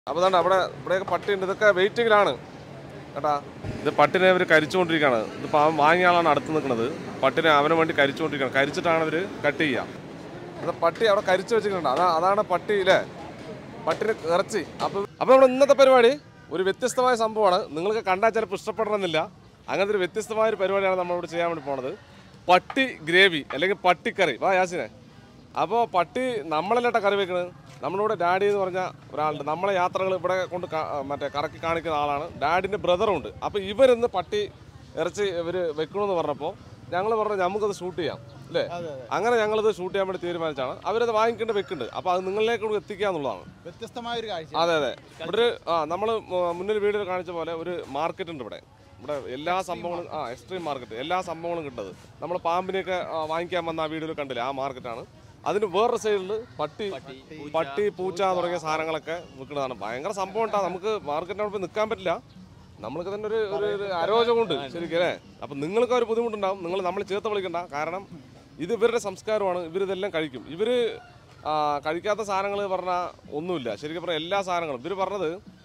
അപ്പോൾ തന്നെ ഇവിടെയൊക്കെ പട്ടിയുണ്ട്. ഇതൊക്കെ വെയിറ്റിങ്ങിലാണ് കേട്ടാ. ഇത് പട്ടിനെ അവർ കരിച്ചുകൊണ്ടിരിക്കുകയാണ്. ഇതിപ്പോൾ അവൻ വാങ്ങിയ ആളാണ് അടുത്ത് നിൽക്കുന്നത്. പട്ടിനെ അവന് വേണ്ടി കരിച്ചുകൊണ്ടിരിക്കുകയാണ്. കരിച്ചിട്ടാണ് അവർ കട്ട് ചെയ്യുക. അത് പട്ടി അവിടെ കരിച്ചു വെച്ചിട്ടുണ്ട്. അതാണ് പട്ടി അല്ലേ, പട്ടിന് ഇറച്ചി. അപ്പോൾ നമ്മുടെ ഇന്നത്തെ പരിപാടി ഒരു വ്യത്യസ്തമായ സംഭവമാണ്. നിങ്ങൾക്ക് കണ്ടാൽ ചിലപ്പോൾ ഇഷ്ടപ്പെടണമെന്നില്ല. അങ്ങനത്തെ ഒരു വ്യത്യസ്തമായൊരു പരിപാടിയാണ് നമ്മളിവിടെ ചെയ്യാൻ വേണ്ടി പോണത്. പട്ടി ഗ്രേവി അല്ലെങ്കിൽ പട്ടിക്കറി. വാ യാസിനെ. അപ്പോൾ പട്ടി നമ്മളല്ലേട്ടാ കറി വെക്കുന്നത്. നമ്മളിവിടെ ഡാഡി എന്ന് പറഞ്ഞ ഒരാളുണ്ട്. നമ്മളെ യാത്രകൾ ഇവിടെ കൊണ്ട് കറക്കി കാണിക്കുന്ന ആളാണ്. ഡാഡിൻ്റെ ബ്രദറുണ്ട്. അപ്പോൾ ഇവരിന്ന് പട്ടി ഇറച്ചി ഇവർ വെക്കണമെന്ന് പറഞ്ഞപ്പോൾ ഞങ്ങൾ പറഞ്ഞു നമുക്കത് ഷൂട്ട് ചെയ്യാം അല്ലേ. അങ്ങനെ ഞങ്ങളിത് ഷൂട്ട് ചെയ്യാൻ വേണ്ടി തീരുമാനിച്ചാണ്. അവരത് വാങ്ങിക്കേണ്ട വെക്കുന്നുണ്ട്. അപ്പോൾ അത് നിങ്ങളിലേക്ക് എത്തിക്കുക എന്നുള്ളതാണ് വ്യത്യസ്തമായൊരു കാഴ്ച. അതെ ഇവിടെ നമ്മൾ മുന്നിൽ വീഡിയോയിൽ കാണിച്ച പോലെ ഒരു മാർക്കറ്റ് ഉണ്ട് ഇവിടെ എല്ലാ സംഭവങ്ങളും എക്സ്ട്രീം മാർക്കറ്റ് എല്ലാ സംഭവങ്ങളും കിട്ടുന്നത്. നമ്മൾ പാമ്പിനെയൊക്കെ വാങ്ങിക്കാൻ വന്ന ആ വീഡിയോയിൽ കണ്ടില്ലേ, ആ മാർക്കറ്റാണ്. അതിന് വേറൊരു സൈഡിൽ പട്ടി പൂച്ച തുടങ്ങിയ സാധനങ്ങളൊക്കെ വിൽക്കുന്നതാണ്. ഭയങ്കര സംഭവം ഉണ്ടാകും. നമുക്ക് മാർക്കറ്റിനോട് പോയി നിൽക്കാൻ പറ്റില്ല. നമ്മൾക്ക് തന്നെ ഒരു അരോചകമുണ്ട് ശരിക്കും അല്ലേ. അപ്പം നിങ്ങൾക്ക് ഒരു ബുദ്ധിമുട്ടുണ്ടാകും. നമ്മൾ ചേർത്ത് വിളിക്കണ്ട. കാരണം ഇത് ഇവരുടെ സംസ്കാരമാണ്. ഇവരിതെല്ലാം കഴിക്കും. ഇവർ കഴിക്കാത്ത സാധനങ്ങൾ പറഞ്ഞാൽ ഒന്നുമില്ല. ശരിക്കും പറഞ്ഞാൽ എല്ലാ സാധനങ്ങളും ഇവർ പറഞ്ഞത്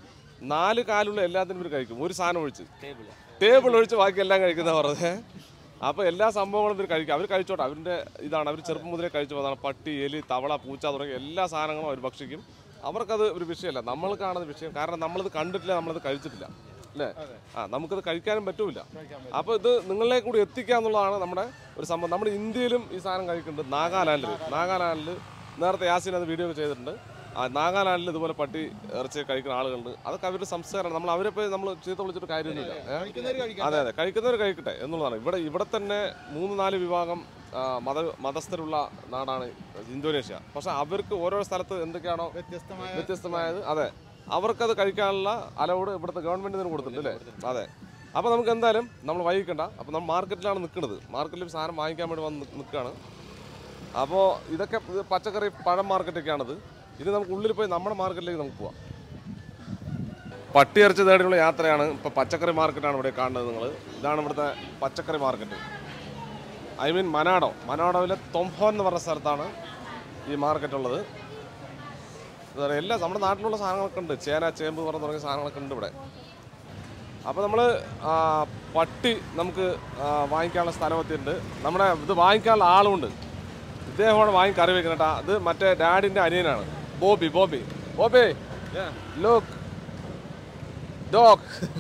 4 കാലുള്ള എല്ലാത്തിനും ഇവർ കഴിക്കും. ഒരു സാധനം ഒഴിച്ച് ടേബിൾ ഒഴിച്ച് ബാക്കി എല്ലാം കഴിക്കുന്ന പറഞ്ഞത്. അപ്പോൾ എല്ലാ സംഭവങ്ങളും ഇവർ കഴിക്കും. അവർ കഴിച്ചോട്ടെ. അവരുടെ ഇതാണ്. അവർ ചെറുപ്പം മുതലേ കഴിച്ചു പോകുന്നതാണ്. പട്ടി, എലി, തവള, പൂച്ച തുടങ്ങിയ എല്ലാ സാധനങ്ങളും അവർ ഭക്ഷിക്കും. അവർക്കത് ഒരു വിഷയമല്ല. നമ്മൾക്കാണത് വിഷയം. കാരണം നമ്മളിത് കണ്ടിട്ടില്ല, നമ്മളത് കഴിച്ചിട്ടില്ല അല്ലേ. നമുക്കത് കഴിക്കാനും പറ്റൂല. അപ്പോൾ ഇത് നിങ്ങളിലേക്ക് കൂടി എത്തിക്കുക എന്നുള്ളതാണ് നമ്മുടെ ഒരു സംഭവം. നമ്മുടെ ഇന്ത്യയിലും ഈ സാധനം കഴിക്കുന്നുണ്ട്. നാഗാലാൻഡിൽ നേരത്തെ യാസിൻ അത് വീഡിയോ ഒക്കെ ചെയ്തിട്ടുണ്ട്. നാഗാലാൻഡിൽ ഇതുപോലെ പട്ടി ഇറച്ചി കഴിക്കുന്ന ആളുകളുണ്ട്. അതൊക്കെ അവരുടെ സംസ്കാരമാണ്. അവരെ പോയി നമ്മൾ ചീത്ത വിളിച്ചിട്ട് കാര്യമൊന്നുമില്ല. അതെ കഴിക്കുന്നവർ കഴിക്കട്ടെ എന്നുള്ളതാണ്. ഇവിടെ തന്നെ 3-4 വിഭാഗം മതസ്ഥരുള്ള നാടാണ് ഇന്തോനേഷ്യ. പക്ഷെ അവർക്ക് ഓരോ സ്ഥലത്ത് എന്തൊക്കെയാണോ വ്യത്യസ്തമായത് അതെ അവർക്കത് കഴിക്കാനുള്ള അലൗഡ് ഇവിടുത്തെ ഗവൺമെൻറ് കൊടുത്തിട്ടുണ്ട് അല്ലേ. അതെ. അപ്പോൾ നമുക്ക് എന്തായാലും നമ്മൾ വൈകിക്കണ്ട. അപ്പോൾ നമ്മൾ മാർക്കറ്റിലാണ് നിൽക്കുന്നത്. മാർക്കറ്റിൽ സാധനം വാങ്ങിക്കാൻ വേണ്ടി വന്ന് നിൽക്കുകയാണ്. അപ്പോൾ ഇതൊക്കെ പച്ചക്കറി പഴം മാർക്കറ്റൊക്കെയാണിത്. ഇത് നമുക്ക് ഉള്ളിൽ പോയി നമ്മുടെ മാർക്കറ്റിലേക്ക് നമുക്ക് പോവാം. പട്ടി ഇറച്ചി തേടിയുള്ള യാത്രയാണ്. ഇപ്പോൾ പച്ചക്കറി മാർക്കറ്റാണ് ഇവിടെ കാണുന്നത് നിങ്ങൾ. ഇതാണ് ഇവിടുത്തെ പച്ചക്കറി മാർക്കറ്റ്. ഐ മീൻ മനാഡോയിലെ തൊംഫോൻ എന്ന് പറഞ്ഞ സ്ഥലത്താണ് ഈ മാർക്കറ്റ് ഉള്ളത്. എല്ലാം നമ്മുടെ നാട്ടിലുള്ള സാധനങ്ങളൊക്കെ ഉണ്ട്. ചേന, ചേമ്പ് തുടങ്ങിയ സാധനങ്ങളൊക്കെ ഉണ്ട് ഇവിടെ. അപ്പോൾ നമ്മൾ പട്ടി നമുക്ക് വാങ്ങിക്കാനുള്ള സ്ഥലമെത്തിയിട്ടുണ്ട്. നമ്മുടെ ഇത് വാങ്ങിക്കാനുള്ള ആളുമുണ്ട്. ഇദ്ദേഹമാണ് വാങ്ങി കറി വെക്കുന്നത് കേട്ടോ. ഇത് മറ്റേ ഡാഡിൻ്റെ അനിയനാണ്, ബോബി. Look dog.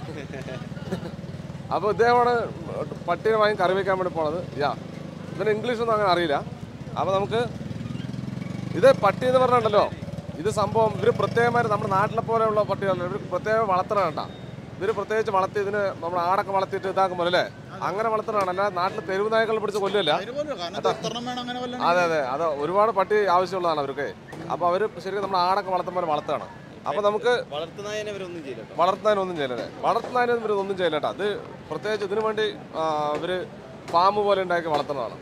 അപ്പോൾ ഇദ്ദേഹമാണ് പട്ടീനെ വാങ്ങി കറി വെക്കാൻ വേണ്ടി പോണത്. ഇവന് ഇംഗ്ലീഷൊന്നും അങ്ങനെ അറിയില്ല. അപ്പോൾ നമുക്ക് ഇത് പട്ടി എന്ന് പറഞ്ഞിട്ടുണ്ടല്ലോ, ഇത് സംഭവം ഇവർ പ്രത്യേകമായിട്ട് നമ്മുടെ നാട്ടിലെ പോലെയുള്ള പട്ടികളല്ല. ഇവർ പ്രത്യേകം വളർത്തണം കേട്ടോ. ഇവർ പ്രത്യേകിച്ച് വളർത്തി ഇതിന് നമ്മുടെ ആടൊക്കെ വളർത്തിയിട്ട് ഇതാക്കുമ്പോൾ അല്ലേ അങ്ങനെ വളർത്തണതാണ്. അല്ലാതെ നാട്ടിൽ തെരുവ് നായകൾ പിടിച്ച് കൊല്ലുമല്ല. അതെ അത് ഒരുപാട് പട്ടി ആവശ്യമുള്ളതാണ് അവർക്ക്. അപ്പോൾ അവർ ശരിക്കും നമ്മുടെ ആടൊക്കെ വളർത്തുമ്പോൾ വളർത്താണ്. അപ്പോൾ നമുക്ക് വളർത്തുന്നതിനൊന്നും ചെയ്യില്ലേ. വളർത്തുന്നതിനും ഇവരൊന്നും ചെയ്യില്ല കേട്ടോ. അത് പ്രത്യേകിച്ച് ഇതിനു വേണ്ടി ഇവർ ഫാം പോലെ ഉണ്ടാക്കി വളർത്തുന്നതാണ്.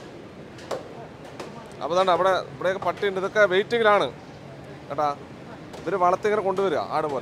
അപ്പോൾ തന്നെ ഇവിടെയൊക്കെ പട്ടിയുണ്ട്. ഇതൊക്കെ വെയിറ്റിങ്ങിലാണ് കേട്ടാ. ഇവർ വളർത്തിങ്ങനെ കൊണ്ടുവരിക ആട് പോലെ.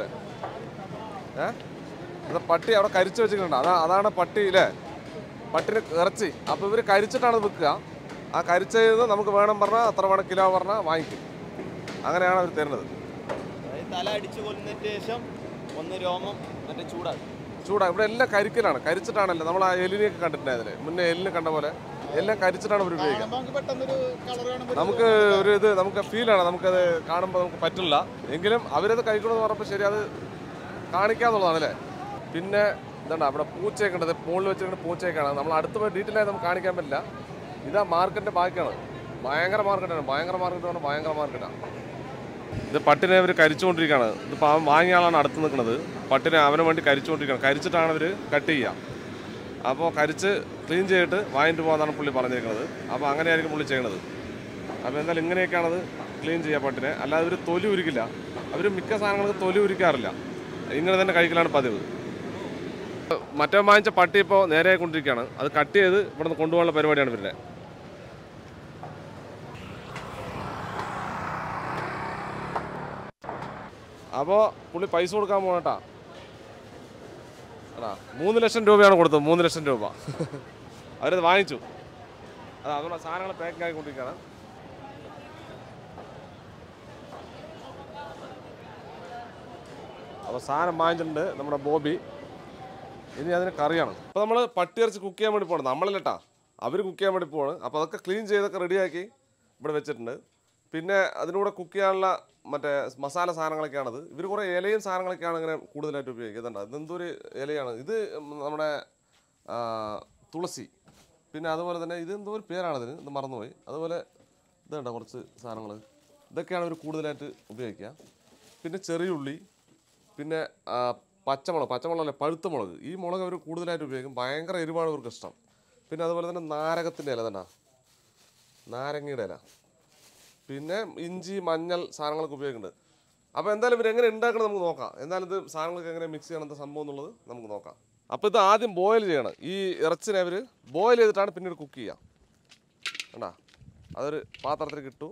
അത് പട്ടി അവിടെ കരിച്ചു വെച്ചിട്ടുണ്ട്. അതാണ് പട്ടി അല്ലേ, പട്ടിന് ഇറച്ചി. അപ്പോൾ ഇവർ കരിച്ചിട്ടാണ് വിൽക്കുക. ആ കരിച്ചത് നമുക്ക് വേണം പറഞ്ഞാൽ അത്ര വേണം കിലോ പറഞ്ഞാൽ വാങ്ങിക്കും. അങ്ങനെയാണ് അവർ തരുന്നത്. തല അടിച്ചു കൊല്ലുന്നതിന് ശേഷം ഒന്ന് രോമം മറ്റേ ചൂടാ. ഇവിടെ എല്ലാം കരിക്കലാണ്. കരിച്ചിട്ടാണല്ലോ നമ്മൾ ആ എലിനെയൊക്കെ കണ്ടിട്ടുണ്ടായിരുന്നില്ലേ മുന്നേ. എലിനെ കണ്ട പോലെ എല്ലാം കരിച്ചിട്ടാണ് അവർ ഉപയോഗിക്കുക. നമുക്ക് നമുക്ക് ഫീലാണ്. നമുക്കത് കാണുമ്പോൾ നമുക്ക് പറ്റില്ല. എങ്കിലും അവരത് കഴിക്കണമെന്ന് പറഞ്ഞപ്പോൾ ശരി അത് കാണിക്കാന്നുള്ളതാണ് അല്ലേ. പിന്നെ എന്താണ് അവിടെ പൂച്ചയൊക്കെ ഉണ്ട്. മുകളിൽ വെച്ചിട്ട് പൂച്ചയൊക്കെയാണ്. നമ്മൾ അടുത്ത് പോയി ഡീറ്റെയിൽ ആയി നമുക്ക് കാണിക്കാൻ പറ്റില്ല. ഇതാ മാർക്കറ്റിൻ്റെ ബാക്കിയാണ്. ഭയങ്കര മാർക്കറ്റാണ്. ഇത് പട്ടിനെ അവർ കരിച്ചുകൊണ്ടിരിക്കുകയാണ്. ഇതിപ്പോൾ അവൻ വാങ്ങിയ ആളാണ് അടുത്ത് നിൽക്കുന്നത്. പട്ടിനെ അവന് വേണ്ടി കരിച്ചുകൊണ്ടിരിക്കുകയാണ്. കരിച്ചിട്ടാണ് അവർ കട്ട് ചെയ്യുക. അപ്പോൾ കരിച്ച് ക്ലീൻ ചെയ്തിട്ട് വാങ്ങിട്ട് പോകാനാണ് പുള്ളി പറഞ്ഞിരിക്കുന്നത്. അപ്പോൾ അങ്ങനെയായിരിക്കും പുള്ളി ചെയ്യണത്. അപ്പോൾ എന്തായാലും ഇങ്ങനെയൊക്കെയാണത് ക്ലീൻ ചെയ്യുക പട്ടിനെ. അല്ലാതെ അവർ തൊലി ഉരിക്കില്ല. അവർ മിക്ക സാധനങ്ങൾക്ക് തൊലി ഉരിക്കാറില്ല. ഇങ്ങനെ തന്നെ കഴിക്കലാണ് പതിവ്. മറ്റേ വാങ്ങിച്ച പട്ടി ഇപ്പോൾ നേരെ കൊണ്ടിരിക്കുകയാണ്. അത് കട്ട് ചെയ്ത് ഇവിടെ നിന്ന് കൊണ്ടുപോകാനുള്ള പരിപാടിയാണ് ഇവരുടെ. അപ്പോൾ പുള്ളി പൈസ കൊടുക്കാൻ പോകണേട്ടാ. 3 ലക്ഷം രൂപയാണ് കൊടുത്തത്. 3 ലക്ഷം രൂപ അവരത് വാങ്ങിച്ചു. അതുകൊണ്ട് സാധനങ്ങൾ പാക്കിംഗ് ആയിക്കൊണ്ടിരിക്കുകയാണ്. അപ്പോൾ സാധനം വാങ്ങിച്ചിട്ടുണ്ട് നമ്മുടെ ബോബി. ഇനി അതിന് കറിയാണ്. അപ്പോൾ നമ്മൾ പട്ടിയിറച്ചി കുക്ക് ചെയ്യാൻ വേണ്ടി പോകണം. നമ്മളല്ലേട്ടാ, അവർ കുക്ക് ചെയ്യാൻ വേണ്ടി പോവാണ്. അപ്പോൾ അതൊക്കെ ക്ലീൻ ചെയ്തൊക്കെ റെഡിയാക്കി ഇവിടെ വെച്ചിട്ടുണ്ട്. പിന്നെ അതിലൂടെ കുക്ക് ചെയ്യാനുള്ള മറ്റേ മസാല സാധനങ്ങളൊക്കെയാണത്. ഇവർ കുറേ ഇലയും സാധനങ്ങളൊക്കെയാണ് ഇങ്ങനെ കൂടുതലായിട്ട് ഉപയോഗിക്കുന്നത്. ഇതെന്തൊരു ഇലയാണ് ഇത്? നമ്മുടെ തുളസി. പിന്നെ അതുപോലെ തന്നെ ഇതെന്തോ ഒരു പേരാണതിന്, ഇത് മറന്നുപോയി. അതുപോലെ ഇതുണ്ട് കുറച്ച് സാധനങ്ങൾ. ഇതൊക്കെയാണ് ഇവർ കൂടുതലായിട്ട് ഉപയോഗിക്കുക. പിന്നെ ചെറിയുള്ളി, പിന്നെ പച്ചമുളകല്ലേ, പഴുത്ത മുളക്. ഈ മുളക് അവർ കൂടുതലായിട്ട് ഉപയോഗിക്കും. ഭയങ്കര എരിവാണ് ഇവർക്ക് ഇഷ്ടം. പിന്നെ അതുപോലെ തന്നെ നാരകത്തിൻ്റെ ഇല തന്നെ, നാരങ്ങയുടെ ഇല. പിന്നെ ഇഞ്ചി, മഞ്ഞൾ സാധനങ്ങളൊക്കെ ഉപയോഗിക്കുന്നുണ്ട്. അപ്പോൾ എന്തായാലും ഇവർ എങ്ങനെ ഉണ്ടാക്കണം നമുക്ക് നോക്കാം. എന്നാലും ഇത് സാധനങ്ങളൊക്കെ എങ്ങനെ മിക്സ് ചെയ്യണം, എന്താ സംഭവം എന്നുള്ളത് നമുക്ക് നോക്കാം. അപ്പോൾ ഇത് ആദ്യം ബോയിൽ ചെയ്യണം. ഈ ഇറച്ചിനെ അവർ ബോയിൽ ചെയ്തിട്ടാണ് പിന്നീട് കുക്ക് ചെയ്യുക. കണ്ടാ, അതൊരു പാത്രത്തിലേക്ക് ഇട്ടു.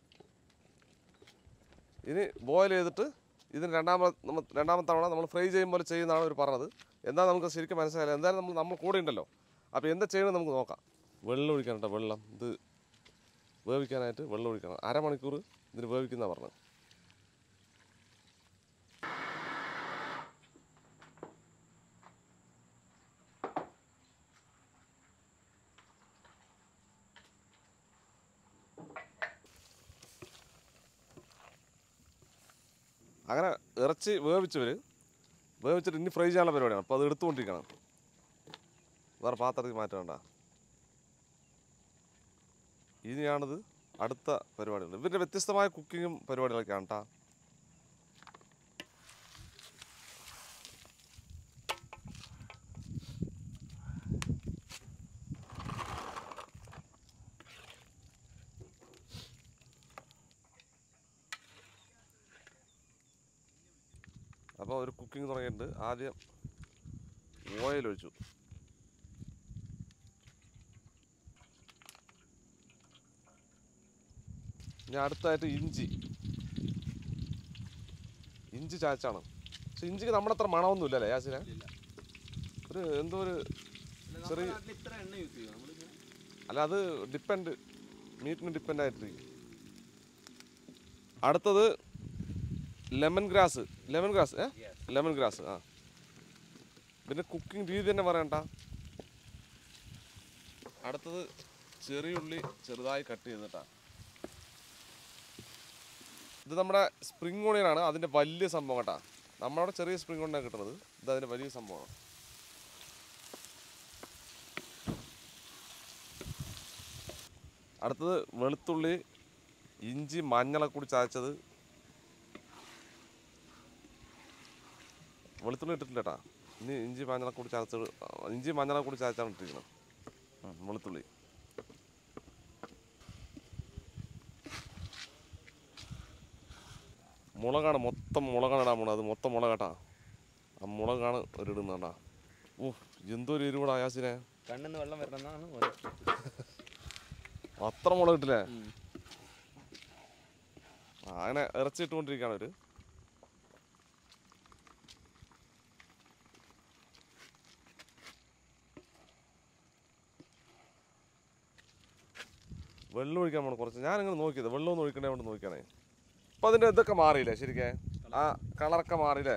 ഇനി ബോയിൽ ചെയ്തിട്ട് ഇതിന് രണ്ടാമത്തെ തവണ നമ്മൾ ഫ്രൈ ചെയ്യുമ്പോൾ ചെയ്യുന്നതാണ് അവർ പറഞ്ഞത്. എന്താ നമുക്ക് ശരിക്കും മനസ്സിലായില്ല. എന്തായാലും നമ്മൾ കൂടെ ഉണ്ടല്ലോ. അപ്പോൾ എന്താ ചെയ്യണമെന്ന് നമുക്ക് നോക്കാം. വെള്ളം ഒഴിക്കണം കേട്ടോ, വെള്ളം. ഇത് വേവിക്കാനായിട്ട് വെള്ളം ഒഴിക്കണം. അരമണിക്കൂർ ഇതിന് വേവിക്കുന്നതാണ് പറഞ്ഞത്. അങ്ങനെ ഇറച്ചി വേവിച്ചിട്ട് ഇനി ഫ്രൈ ചെയ്യാനുള്ള പരിപാടിയാണ്. അപ്പോൾ അത് എടുത്തുകൊണ്ടിരിക്കണം. വേറെ പാത്രത്തിൽ മാറ്റം വേണ്ട. ഇനിയാണിത് അടുത്ത പരിപാടികൾ. ഇവരുടെ വ്യത്യസ്തമായ കുക്കിങ്ങും പരിപാടികളൊക്കെയാണ് കേട്ടോ. അപ്പോൾ ഒരു കുക്കിംഗ് തുടങ്ങിയിട്ടുണ്ട്. ആദ്യം ഓയിൽ ഒഴിച്ചു. ഇനി അടുത്തായിട്ട് ഇഞ്ചി ചാച്ചാണ്. പക്ഷെ ഇഞ്ചിക്ക് നമ്മുടെ അത്ര മണമൊന്നുമില്ല അല്ലേ യാസിനെ? ഒരു എന്തോ ഒരു ചെറിയ, അല്ല അത് മീറ്റിന് ഡിപ്പെൻഡ് ആയിട്ടിരിക്കും. അടുത്തത് ലെമൺ ഗ്രാസ്. ആ, പിന്നെ കുക്കിംഗ് രീതി തന്നെ പറയണ്ട. അടുത്തത് ചെറിയുള്ളി ചെറുതായി കട്ട് ചെയ്തിട്ടാ. ഇത് നമ്മുടെ സ്പ്രിംഗ് ഓണിയനാണ്, അതിൻ്റെ വലിയ സംഭവം കേട്ടോ. നമ്മളവിടെ ചെറിയ സ്പ്രിംഗ് ഓണിയനാണ് കിട്ടുന്നത്. ഇത് അതിൻ്റെ വലിയ സംഭവമാണ്. അടുത്തത് വെളുത്തുള്ളി, ഇഞ്ചി, മഞ്ഞളൊക്കെ കൂടി ചതച്ചത്. വെളുത്തുള്ളി ഇട്ടിട്ടില്ല കേട്ടോ. ഇനി ഇഞ്ചി മഞ്ഞളൊക്കെ കൂടി ചതച്ചാണ് ഇട്ടിരിക്കുന്നത്. വെളുത്തുള്ളി, മുളകാണ്, മൊത്തം മുളകാണ് ഇടാൻ പോണത്. അത് മൊത്തം മുളകാട്ടാ. ആ മുളകാണ് ഒരിടുന്നതാ. എന്തോ ഒരു എരിവൂടാ യാസിനെ. കണ്ണിന്ന് വെള്ളം വരണമെന്നാണ്. അത്ര മുളക് ഇട്ടില്ലേ? അങ്ങനെ ഇറച്ചി ഇട്ടുകൊണ്ടിരിക്കുകയാണ് അവര്. വെള്ളം ഒഴിക്കാൻ പോകണം കുറച്ച്. ഞാനിങ്ങനെ നോക്കിയത് വെള്ളമൊന്നും ഒഴിക്കണേ കൊണ്ട് നോക്കിയാണേ. അപ്പം അതിൻ്റെ ഇതൊക്കെ മാറിയില്ലേ ശരിക്കേ? ആ കളറൊക്കെ മാറിയില്ലേ?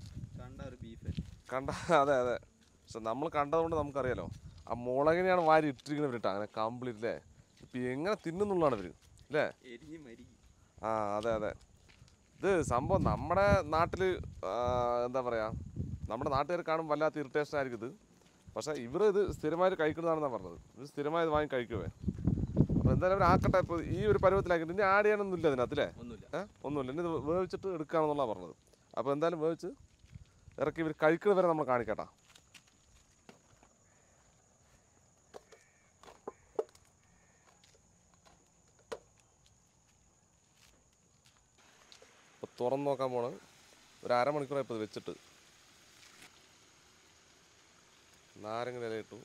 അതെ. പക്ഷെ നമ്മൾ കണ്ടതുകൊണ്ട് നമുക്കറിയാലോ. ആ മുളകിനെയാണ് വാരി ഇട്ടിരിക്കുന്നവരിട്ടാ അങ്ങനെ കംപ്ലീറ്റ് അല്ലേ. ഇപ്പം എങ്ങനെ തിന്നുന്നുള്ളതാണ് ഇവർ അല്ലേ? ആ അതെ. ഇത് സംഭവം നമ്മുടെ നാട്ടിൽ എന്താ പറയുക, നമ്മുടെ നാട്ടുകാർ കാണുമ്പോൾ വല്ലാത്ത ഇറിറ്റേഷൻ ആയിരിക്കും ഇത്. പക്ഷേ ഇവർ ഇത് സ്ഥിരമായിട്ട് കഴിക്കുന്നതാണെന്നാണ് പറഞ്ഞത്. ഇത് സ്ഥിരമായി ഇത് വാങ്ങി കഴിക്കുവേ. അപ്പോൾ എന്തായാലും അവർ ആക്കട്ടെ. ഇപ്പോൾ ഈ ഒരു പരുവത്തിലാക്കിയിട്ട് ഇനി ആഡ് ചെയ്യാനൊന്നും ഇല്ല അതിനകത്തില്ലേ? ഒന്നുമില്ല. ഇനി ഇത് വേവിച്ചിട്ട് എടുക്കുകയാണെന്നുള്ളതാണ് പറഞ്ഞത്. അപ്പോൾ എന്തായാലും വേവിച്ച് ഇറക്കി ഇവർ കഴിക്കുന്നത് വരെ നമ്മൾ കാണിക്കട്ടാ. ഇപ്പോൾ തുറന്ന് നോക്കാൻ പോണ്. ഒരു അരമണിക്കൂറായി ഇപ്പോൾ ഇത് വെച്ചിട്ട്. നാരങ്ങ ഇല ഇട്ടു.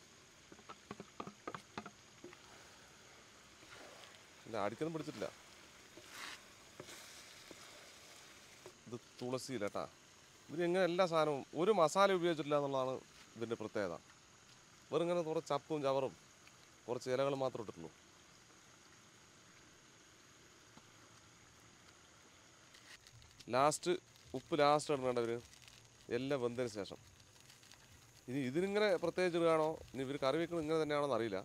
ഇല്ല, അടിക്കൊന്നും പിടിച്ചിട്ടില്ല. ഇത് തുളസിയില്ല കേട്ടാ. ഇവരിങ്ങനെ എല്ലാ സാധനവും ഒരു മസാല ഉപയോഗിച്ചിട്ടില്ല എന്നുള്ളതാണ് ഇതിൻ്റെ പ്രത്യേകത. വെറും ഇങ്ങനെ കുറച്ച് ചപ്പും ചവറും കുറച്ച് ഇലകൾ മാത്രം ഇട്ടിട്ടുള്ളൂ. ലാസ്റ്റ് ഉപ്പ് ലാസ്റ്റ് ഇടണേണ്ട ഇവർ എല്ലാം വെന്തതിന് ശേഷം. ഇനി ഇതിനിങ്ങനെ പ്രത്യേകിച്ച് ഇടുകയാണോ ഇനി ഇവർ കറി വെക്കുന്നത് ഇങ്ങനെ തന്നെയാണോന്ന് അറിയില്ല.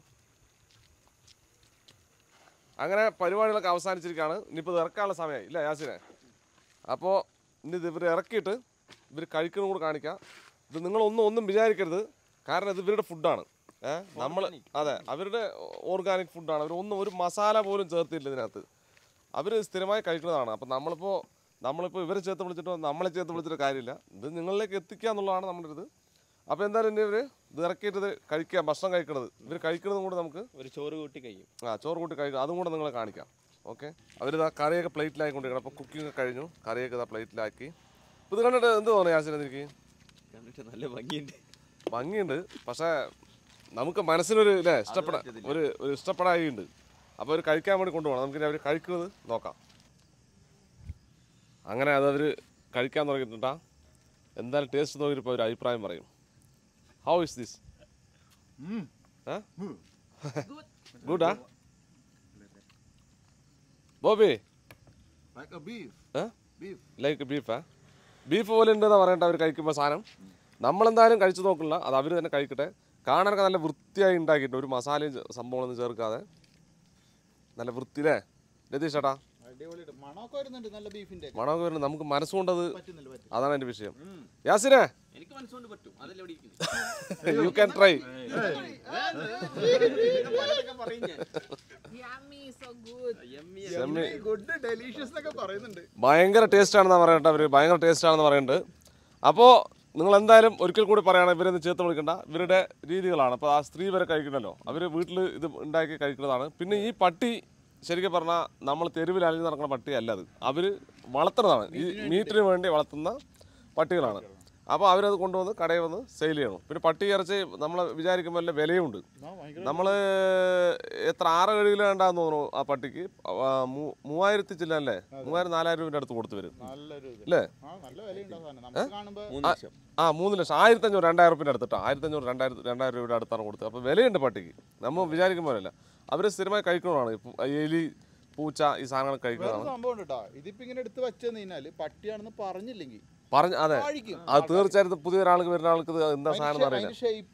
അങ്ങനെ പരിപാടികളൊക്കെ അവസാനിച്ചിരിക്കുകയാണ്. ഇനിയിപ്പോൾ ഇത് ഇറക്കാനുള്ള സമയമായി ഇല്ല യാസിനെ? അപ്പോൾ ഇനി ഇത് ഇവർ ഇറക്കിയിട്ട് ഇവർ കഴിക്കണം കൂടെ കാണിക്കാം. ഇത് നിങ്ങളൊന്നും വിചാരിക്കരുത്, കാരണം ഇത് ഇവരുടെ ഫുഡാണ്. നമ്മൾ അതെ അവരുടെ ഓർഗാനിക് ഫുഡാണ്. ഒരു മസാല പോലും ചേർത്തില്ല ഇതിനകത്ത്. അവർ സ്ഥിരമായി കഴിക്കുന്നതാണ്. അപ്പം നമ്മളിപ്പോൾ ഇവരെ ചേർത്ത് വിളിച്ചിട്ടോ നമ്മളെ ചേർത്ത് വിളിച്ചിട്ടോ കാര്യമില്ല. ഇത് നിങ്ങളിലേക്ക് എത്തിക്കുക എന്നുള്ളതാണ് നമ്മുടെ ഇത്. അപ്പോൾ എന്തായാലും ഇനി ഇവർ ഇത് ഇറക്കിയിട്ട് ഇത് കഴിക്കുക, ഭക്ഷണം കഴിക്കണത് ഇവർ കഴിക്കുന്നതും കൂടെ നമുക്ക് ഒരു ചോറ് കൂട്ടി കഴിക്കും. ചോറ് കൂട്ടി കഴിക്കും, അതും കൂടെ നിങ്ങളെ കാണിക്കാം. ഓക്കെ, അവരിതാ കറിയൊക്കെ പ്ലേറ്റിലായിക്കൊണ്ടിരിക്കണം. അപ്പോൾ കുക്കിംഗ് ഒക്കെ കഴിഞ്ഞു, കറിയൊക്കെ ഇതാ പ്ലേറ്റിലാക്കി. ഇപ്പോൾ ഇത് കണ്ടിട്ട് എന്ത് തോന്നുന്നു യാസിന്? എനിക്ക് കണ്ടിട്ട് നല്ല ഭംഗിയുണ്ട്, പക്ഷേ നമുക്ക് മനസ്സിനൊരു ഇല്ലേ ഒരു ഇഷ്ടപ്പെടായിട്ടുണ്ട്. അപ്പോൾ അവർ കഴിക്കാൻ വേണ്ടി കൊണ്ടുപോകണം. നമുക്കിനി അവർ കഴിക്കുന്നത് നോക്കാം. അങ്ങനെ അതവർ കഴിക്കാൻ തുടങ്ങിയിട്ടുണ്ടാ. എന്തായാലും ടേസ്റ്റ് നോക്കിയിട്ട് ഒരു അഭിപ്രായം പറയും. How is this? ഗുഡ് ആ ബോബി? ലൈക്ക് ബീഫ് ബീഫ് പോലെ ഉണ്ടെന്ന് പറയട്ടെ അവർ കഴിക്കുമ്പോൾ സാധനം. നമ്മളെന്തായാലും കഴിച്ചു നോക്കില്ല, അത് അവർ തന്നെ കഴിക്കട്ടെ. കാണാനൊക്കെ നല്ല വൃത്തിയായി ഉണ്ടാക്കിയിട്ട് ഒരു മസാലയും സംഭവങ്ങളൊന്നും ചേർക്കാതെ നല്ല വൃത്തിയില്ലേ രതീഷ് ചേട്ടാ? മണമൊക്കെ വരുന്നുണ്ട്, നമുക്ക് മനസ്സുകൊണ്ടത്, അതാണ് എൻ്റെ വിഷയം. യാസിനെ യു ക്യാൻ ട്രൈ. ഭയങ്കര ടേസ്റ്റ് ആണെന്നാ പറയട്ടെ അവര്, ഭയങ്കര ടേസ്റ്റ് ആണെന്ന് പറയുന്നുണ്ട്. അപ്പോൾ നിങ്ങൾ എന്തായാലും ഒരിക്കൽ കൂടി പറയുകയാണ്, ഇവരൊന്നും ചേർത്ത് വിളിക്കണ്ട, ഇവരുടെ രീതികളാണ്. അപ്പോൾ ആ സ്ത്രീ വരെ കഴിക്കണമല്ലോ, അവർ വീട്ടിൽ ഇത് ഉണ്ടാക്കി കഴിക്കുന്നതാണ്. പിന്നെ ഈ പട്ടി ശരിക്കും പറഞ്ഞാൽ നമ്മൾ തെരുവിൽ അലിഞ്ഞ് നടക്കുന്ന പട്ടിയല്ല, അത് അവർ വളർത്തുന്നതാണ്, ഈ മീറ്റിന് വേണ്ടി വളർത്തുന്ന പട്ടികളാണ്. അപ്പോൾ അവരത് കൊണ്ടുവന്ന് കടയിൽ വന്ന് സെയിൽ ചെയ്യണം. പിന്നെ പട്ടി ഇറച്ചി നമ്മൾ വിചാരിക്കുമ്പോൾ നല്ല വിലയുണ്ട്. നമ്മൾ എത്ര 6-7 കിലോ ഉണ്ടാകുന്ന തോന്നുന്നു ആ പട്ടിക്ക് 3000 ചില്ല അല്ലേ, 3000-4000 രൂപയുടെ അടുത്ത് കൊടുത്തു വരും അല്ലേ? 3 ലക്ഷം 1500-2000 റുപ്യൻ്റെ അടുത്തിട്ടാ, 1500-2000 രൂപയുടെ അടുത്താണ് കൊടുത്തത്. അപ്പോൾ വിലയുണ്ട് പട്ടിക്ക്, നമ്മൾ വിചാരിക്കുമ്പോഴല്ല. അവർ സ്ഥിരമായി കഴിക്കുന്നതാണ് എലി, പൂച്ച, ഈ സാധനങ്ങൾ കഴിക്കുന്നതാണ്. ഇതിപ്പോ ഇങ്ങനെ എടുത്ത് വെച്ചാൽ പട്ടിയാണെന്ന് പറഞ്ഞില്ലെങ്കിൽ അതെ, അത് തീർച്ചയായിട്ടും പുതിയ ഒരാൾക്ക് വരുന്ന ആൾക്ക് എന്താ സാധനം അറിയില്ല.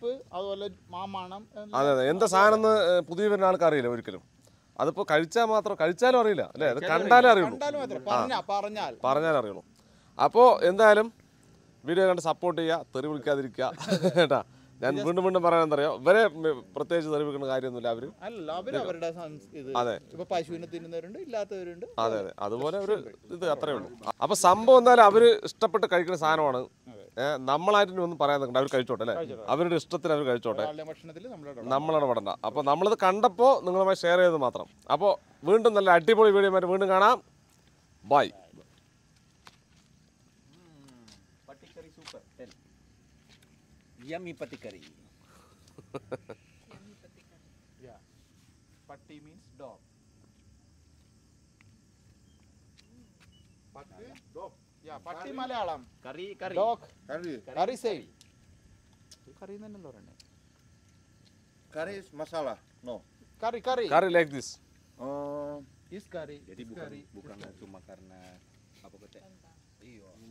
അതെ അതെ, എന്താ സാധനം എന്ന് പുതിയ വരുന്ന ആൾക്ക് അറിയില്ല ഒരിക്കലും. അതിപ്പോ കഴിച്ചാലും അറിയില്ല അല്ലേ, അത് കണ്ടാലേ അറിയുള്ളൂ, പറഞ്ഞാലേ അറിയുള്ളൂ. അപ്പോൾ എന്തായാലും വീഡിയോ കണ്ട് സപ്പോർട്ട് ചെയ്യുക, തെറി വിളിക്കാതിരിക്കുക കേട്ടാ. ഞാൻ വീണ്ടും പറയാൻ എന്താ പറയാ, ഇവരെ പ്രത്യേകിച്ച് തെറി വിളിക്കുന്ന കാര്യമൊന്നുമില്ല. അതെ പശുവിനെ തിന്നുന്നവരുണ്ട്, ഇല്ലാത്തവരുണ്ട്. അതെ അതെ, അതുപോലെ ഒരു ഇത് അത്രയേ ഉള്ളൂ. അപ്പൊ സംഭവം എന്തായാലും അവര് ഇഷ്ടപ്പെട്ട് കഴിക്കുന്ന സാധനമാണ്. നമ്മളായിട്ട് ഒന്നും പറയാൻ നിൽക്കണ്ട, അവർ കഴിച്ചോട്ടെ അല്ലേ, അവരുടെ ഇഷ്ടത്തിന് അവർ കഴിച്ചോട്ടെ, നമ്മളവിടെ വിടണ്ട. അപ്പൊ നമ്മളിത് കണ്ടപ്പോൾ നിങ്ങളുമായി ഷെയർ ചെയ്തത് മാത്രം. അപ്പോൾ വീണ്ടും നല്ല അടിപൊളി വീഡിയോ ആയിട്ട് വീണ്ടും കാണാം. Bye. Yummy pati curry. Yeah. Patti means dog. Patti dog. Yeah, patti Malayalam. Curry. Dog. Curry say. Curry എന്നല്ലോ പറയണേ. Curry is masala. No. Curry like this. Is curry. Jadi bukan cuma karena apa kata? Iya.